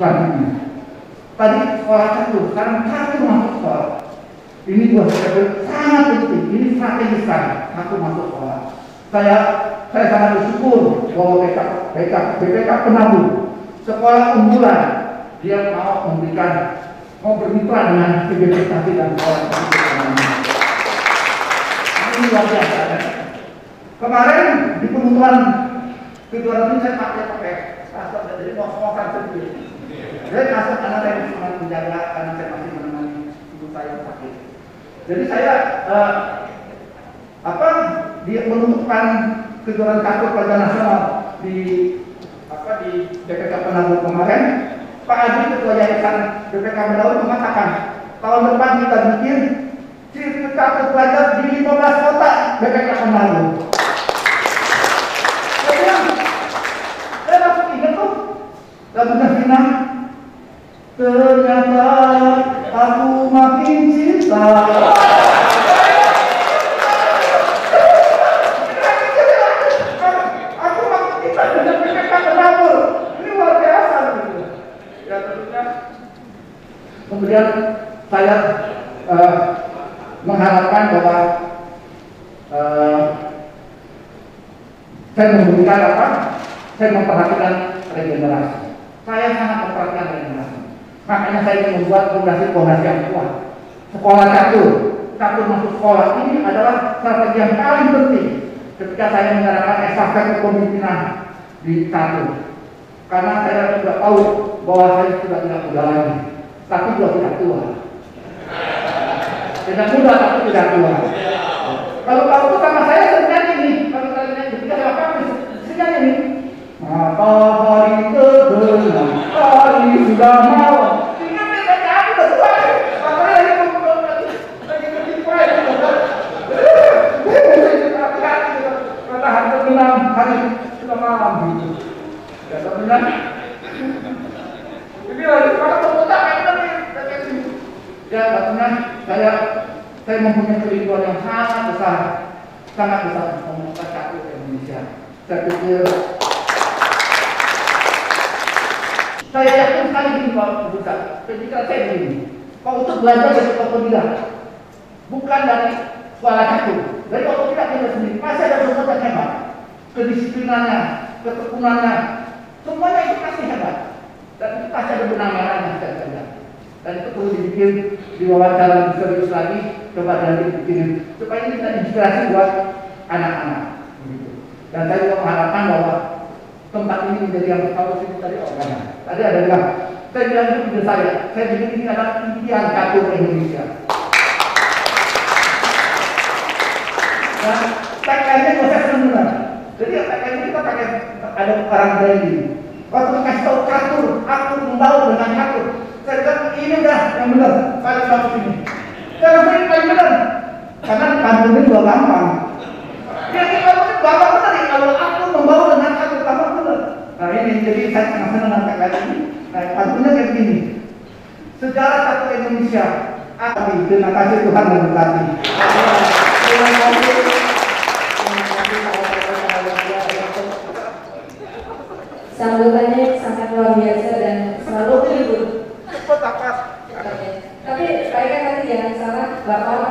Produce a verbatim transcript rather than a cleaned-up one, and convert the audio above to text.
Tadi sekolah catur, sekarang catur masuk sekolah. Ini buat saya sangat penting, ini strategis sekali, catur masuk sekolah. Saya saya sangat bersyukur bahwa B K B K B P K Penabur sekolah unggulan, dia mau memberikan mau bermitra dengan B B P Tadi dan sekolah. Ini luar biasa. Kemarin di penuturan kejuaraan ini saya pakai pakai kasut dari ngos-ngosan sendiri. Saya kasut karena saya masih menjaga, karena saya masih menemani ibu saya sakit. Jadi saya uh, apa dia menentukan kejuaraan catur pada nasional di apa di B P K Penabur kemarin. Pak Adi Ketua Yayasan B P K Penabur mengatakan tahun depan kita bikin sirkuit catur pelajar di lima belas kota B P K Penabur. Saya bilang, saya langsung ingat tuh lagunya Final. Ternyata aku makin cinta. Aku makin cinta dengan B P K Penabur. Ini luar biasa gitu. Ya tentunya. Kemudian saya uh, mengharapkan bahwa uh, saya memberikan apa? Saya memperhatikan regenerasi. Saya sangat memperhatikan regenerasi. Makanya saya ingin membuat fondasi-fondasi yang kuat. Sekolah catur, catur masuk sekolah ini adalah strategi yang paling penting ketika saya menyerahkan estafet kepemimpinan di catur. Karena saya sudah tahu bahwa saya sudah tidak muda lagi, tapi juga tidak tua. Tidak muda tapi tidak tua. Kalau kamu itu sama saya sebenarnya ini, kalau kalian ketika saya apa sebenarnya ini. Matahari terbenam, hari sudah malam. Ingat ya, saya udah tua. Makanya lagi lagi bertipai. Matahari terbenam, hari sudah malam gitu. Ya terbenam. Ini lagi sekarang terputar kayak gini. Ya terbenam. Saya saya mempunyai kerinduan yang sangat besar, sangat besar untuk catur Indonesia. Saya pikir saya yakin sekali gini Pak Buta, ketika saya begini, Pak untuk belajar dari otodidak, bukan dari sekolah catur, dari otodidak kita sendiri. Pasti ada sesuatu yang hebat, kedisiplinannya, ketekunannya, semuanya itu pasti hebat, dan itu pasti ada benang merahnya saya lihat. Dan itu perlu dibikin di wawancara serius lagi, coba nanti dibikinin supaya ini bisa inspirasi buat anak-anak. Dan saya juga mengharapkan bahwa tempat ini menjadi yang pertama sini tadi orangnya. Tadi ada bilang, saya bilang itu ide saya, saya bikin ini adalah impian catur Indonesia. Dan tagline-nya proses benar. Jadi tagline kita pakai ada orang branding. Waktu kasih tahu catur, aku membaur dengan catur. Saya bilang ini udah yang benar, saya bilang ini. Saya bilang ini paling benar, karena kantornya juga gampang. Ya kita itu gampang benar ya, kalau aku membaur dengan catur gampang benar. Nah ini jadi saya sangat senang dengan tagline ini. Nah kantornya kayak begini. Sejarah catur Indonesia. Amin. Terima kasih Tuhan memberkati. Terima kasih. Sambutannya sangat luar biasa dan selalu terhibur. Cepat apa? Tapi saya kan tadi jangan salah, Bapak